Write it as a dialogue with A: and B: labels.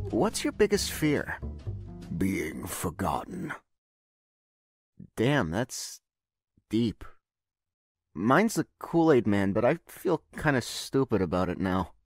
A: What's your biggest fear?
B: Being forgotten.
A: Damn, that's deep. Mine's the Kool-Aid Man, but I feel kinda stupid about it now.